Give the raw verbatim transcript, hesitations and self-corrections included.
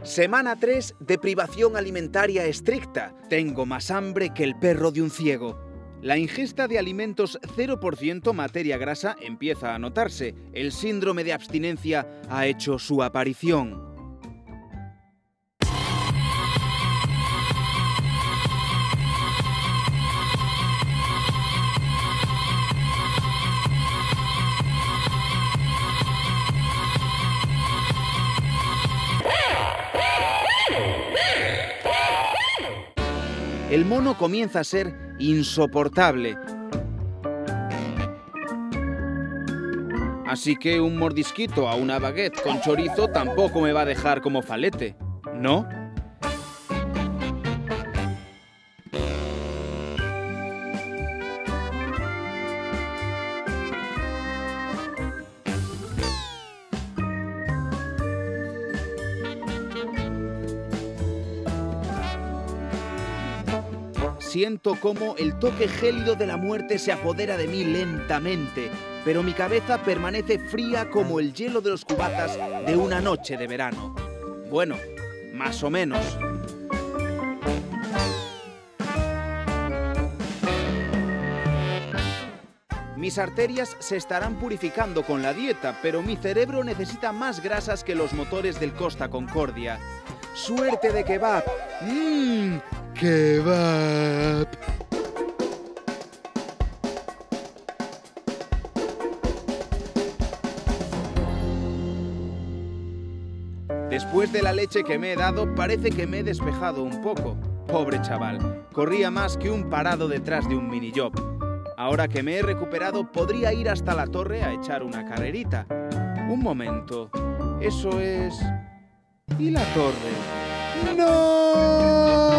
Semana tres de privación alimentaria estricta. Tengo más hambre que el perro de un ciego. La ingesta de alimentos cero por ciento materia grasa empieza a notarse. El síndrome de abstinencia ha hecho su aparición. El mono comienza a ser insoportable. Así que un mordisquito a una baguette con chorizo tampoco me va a dejar como falete, ¿no? Siento cómo el toque gélido de la muerte se apodera de mí lentamente, pero mi cabeza permanece fría como el hielo de los cubatas de una noche de verano. Bueno, más o menos. Mis arterias se estarán purificando con la dieta, pero mi cerebro necesita más grasas que los motores del Costa Concordia. ¡Suerte de kebab! ¡Mmm! ¡Kebab! Después de la leche que me he dado, parece que me he despejado un poco. Pobre chaval, corría más que un parado detrás de un minijob. Ahora que me he recuperado, podría ir hasta la torre a echar una carrerita. Un momento, eso es... ¿Y la torre? ¡No!